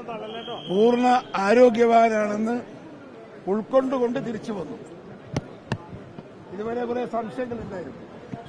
പൂർണ്ണ ആരോഗ്യവാനാണെന്ന് ഉൾക്കൊണ്ടുകൊണ്ട് തിരിച്ചു വന്നു. ഇതുവരെ കുറെ സംശയങ്ങളുണ്ടായിരുന്നു.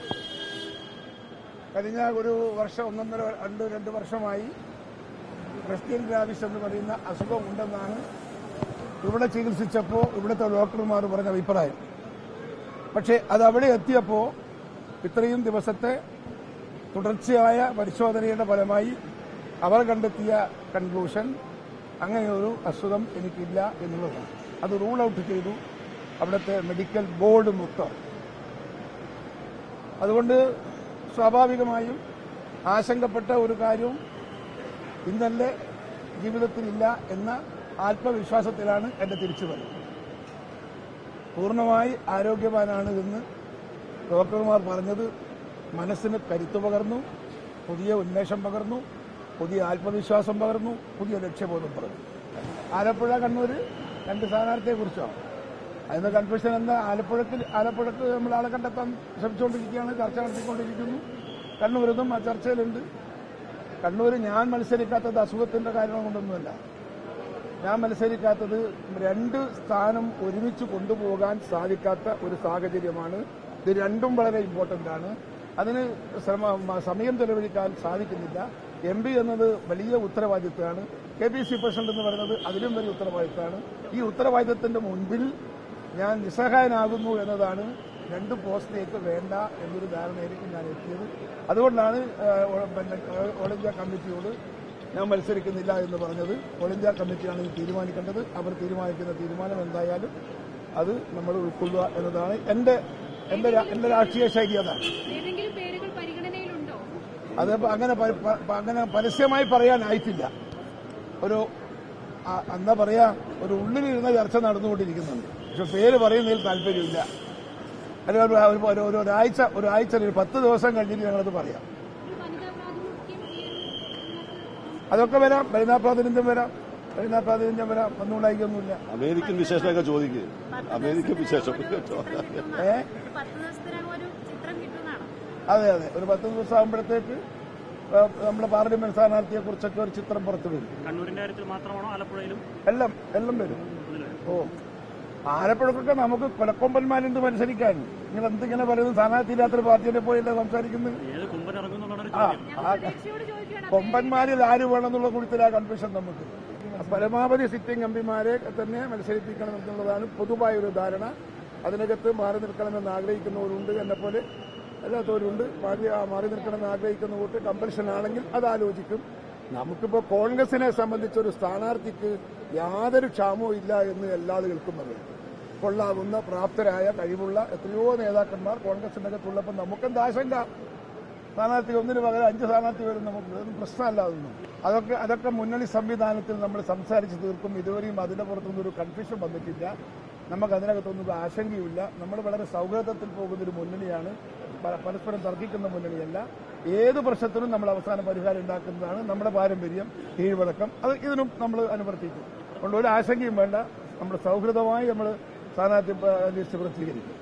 കഴിഞ്ഞ ഒരു വർഷം 1.5-2 വർഷമായി ക്രിസ്ത്യൻ ഗ്രാവിസ് എന്ന് പറയുന്ന അസുഖം ഉണ്ടെന്നാണ് ഇവിടെ ചികിത്സിച്ചപ്പോൾ ഇവിടുത്തെ ഡോക്ടർമാർ പറഞ്ഞ അഭിപ്രായം. പക്ഷേ അത് അവിടെ എത്തിയപ്പോൾ ഇത്രയും ദിവസത്തെ തുടർച്ചയായ പരിശോധനയുടെ ഫലമായി അവർ കണ്ടെത്തിയ കൺക്ലൂഷൻ അങ്ങനെയൊരു അസുഖം എനിക്കില്ല എന്നുള്ളതാണ്. അത് റൂൾ ഔട്ട് ചെയ്തു അവിടുത്തെ മെഡിക്കൽ ബോർഡ് മൊത്തം. അതുകൊണ്ട് സ്വാഭാവികമായും ആശങ്കപ്പെട്ട ഒരു കാര്യവും ഇന്നെന്റെ ജീവിതത്തിലില്ല എന്ന ആത്മവിശ്വാസത്തിലാണ് എന്റെ തിരിച്ചുവരവ്. പൂർണ്ണമായി ആരോഗ്യവാനാണ് എന്ന് ഡോക്ടർമാർ പറഞ്ഞത് മനസ്സിന് കരുത്ത് പകർന്നു, പുതിയ ഉന്മേഷം പകർന്നു, പുതിയ ആത്മവിശ്വാസം പകർന്നു, പുതിയ ലക്ഷ്യബോധം പകർന്നു. ആലപ്പുഴ കണ്ണൂർ 2 സ്ഥാനാർത്ഥിയെ കുറിച്ചാണ് അതിന് കൺഫ്യൂഷൻ എന്താ? ആലപ്പുഴക്ക് നമ്മൾ ആളെ കണ്ടെത്താൻ ശ്രമിച്ചുകൊണ്ടിരിക്കുകയാണ്, ചർച്ച നടത്തിക്കൊണ്ടിരിക്കുന്നു. കണ്ണൂരൊന്നും ആ ചർച്ചയിലുണ്ട്. കണ്ണൂർ ഞാൻ മത്സരിക്കാത്തത് അസുഖത്തിന്റെ കാരണം കൊണ്ടൊന്നുമല്ല. ഞാൻ മത്സരിക്കാത്തത് 2 സ്ഥാനം ഒരുമിച്ച് കൊണ്ടുപോകാൻ സാധിക്കാത്ത ഒരു സാഹചര്യമാണ്. ഇത് രണ്ടും വളരെ ഇമ്പോർട്ടന്റ് ആണ്. അതിന് സമയം ചെലവഴിക്കാൻ സാധിക്കുന്നില്ല. MP എന്നത് വലിയ ഉത്തരവാദിത്തമാണ്. KPC പ്രസിഡന്റ് എന്ന് പറയുന്നത് അതിലും വലിയ ഉത്തരവാദിത്തമാണ്. ഈ ഉത്തരവാദിത്തത്തിന്റെ മുൻപിൽ ഞാൻ നിസ്സഹായനാകുന്നു എന്നതാണ് 2 പോസ്റ്റിലേക്ക് വേണ്ട എന്നൊരു ധാരണയിലേക്ക് ഞാൻ എത്തിയത്. അതുകൊണ്ടാണ് ഓൾ ഇന്ത്യ കമ്മിറ്റിയോട് ഞാൻ മത്സരിക്കുന്നില്ല എന്ന് പറഞ്ഞത്. ഓൾ ഇന്ത്യ കമ്മിറ്റിയാണ് ഇത് തീരുമാനിക്കേണ്ടത്. അവർ തീരുമാനിക്കുന്ന തീരുമാനം എന്തായാലും അത് നമ്മൾ ഉൾക്കൊള്ളുക എന്നതാണ് എന്റെ രാഷ്ട്രീയ ശൈലി. അതാണ്. അത് അങ്ങനെ പരസ്യമായി പറയാനായിട്ടില്ല. എന്താ പറയാ, ഒരു ഉള്ളിലിരുന്ന ചർച്ച നടന്നുകൊണ്ടിരിക്കുന്നുണ്ട്. പക്ഷെ പേര് പറയുന്നതിൽ താല്പര്യമില്ല. ഒരാഴ്ച 10 ദിവസം കഴിഞ്ഞിട്ട് ഞങ്ങളത് പറയാം. അതൊക്കെ വരാം. വനിതാ പ്രാതിനിധ്യം വരാം, ഒന്നുണ്ടായിക്കൊന്നുമില്ല. അമേരിക്കൻ വിശേഷമൊക്കെ ചോദിക്കുക. അമേരിക്കൻ വിശേഷം അതെ ഒരു 10 ദിവസം ആകുമ്പോഴത്തേക്ക് നമ്മുടെ പാർലമെന്റ് സ്ഥാനാർത്ഥിയെ കുറിച്ചൊക്കെ ഒരു ചിത്രം പുറത്തു വരും. കണ്ണൂരിന്റെ കാര്യത്തിൽ മാത്രമാണോ ആലപ്പുഴയിലും? എല്ലാം വരും. ആലപ്പുഴക്കൊക്കെ നമുക്ക് കൊലക്കൊമ്പന്മാരുണ്ട് മത്സരിക്കാൻ. നിങ്ങൾ എന്തിങ്ങനെ പറയുന്നത്? സ്ഥാനാർത്ഥിയില്ലാത്തൊരു പാർട്ടിയെ പോയല്ലേ സംസാരിക്കുന്നത്? കൊമ്പന്മാരിൽ ആര് വേണമെന്നുള്ള കുറിച്ചില്ല കൺഫ്യൂഷൻ നമുക്ക്. പരമാവധി സിറ്റിംഗ് എംപിമാരെ തന്നെ മത്സരിപ്പിക്കണം എന്നുള്ളതാണ് പൊതുവായ ഒരു ധാരണ. അതിനകത്ത് മാറി നിൽക്കണമെന്ന് ആഗ്രഹിക്കുന്നവരുണ്ട്, എന്നെപ്പോലെ അല്ലാത്തവരുണ്ട്. മാറി നിൽക്കണമെന്ന് ആഗ്രഹിക്കുന്ന വോട്ട് കമ്പൽഷൻ ആണെങ്കിൽ അത് ആലോചിക്കും. നമുക്കിപ്പോൾ കോൺഗ്രസിനെ സംബന്ധിച്ചൊരു സ്ഥാനാർത്ഥിക്ക് യാതൊരു ക്ഷാമവും ഇല്ല എന്ന് എല്ലാവർക്കും അറിയാം. കൊള്ളാവുന്ന പ്രാപ്തരായ കഴിവുള്ള എത്രയോ നേതാക്കന്മാർ കോൺഗ്രസിനകത്തുള്ളപ്പോൾ നമുക്കെന്ത് ആശങ്ക? സ്ഥാനാർത്ഥി 1-ന് പകരം 5 സ്ഥാനാർത്ഥി വരും. നമുക്ക് അതൊന്നും പ്രശ്നമല്ല. അതൊക്കെ മുന്നണി സംവിധാനത്തിൽ നമ്മൾ സംസാരിച്ച് തീർക്കും. ഇതുവരെയും അതിന്റെ പുറത്തൊന്നും ഒരു കൺഫ്യൂഷൻ വന്നിട്ടില്ല. നമുക്ക് അതിനകത്തൊന്നും ആശങ്കയില്ല. നമ്മൾ വളരെ സൗഹൃദത്തിൽ പോകുന്നൊരു മുന്നണിയാണ്, പരസ്പരം തർക്കിക്കുന്ന മുന്നണിയല്ല. ഏത് പ്രശ്നത്തിനും നമ്മൾ അവസാന പരിഹാരം ഉണ്ടാക്കുന്നതാണ് നമ്മുടെ പാരമ്പര്യം, കീഴ്വഴക്കം. അത് ഇതിനും നമ്മൾ അനുവർത്തിക്കും. അതുകൊണ്ട് ഒരു ആശങ്കയും വേണ്ട. നമ്മൾ സൗഹൃദമായി സ്ഥാനാർത്ഥി ലിസ്റ്റ് പ്രസിദ്ധീകരിക്കും.